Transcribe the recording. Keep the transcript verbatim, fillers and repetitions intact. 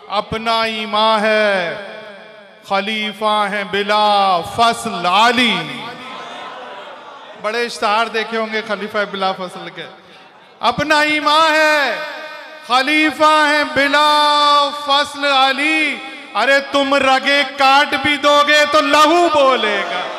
अपना ईमान है, खलीफा है बिला फसल आली। बड़े इश्तहार देखे होंगे खलीफा बिला फसल के। अपना ईमान है, खलीफा है बिला फसल अली। अरे तुम रगे काट भी दोगे तो लहू बोलेगा।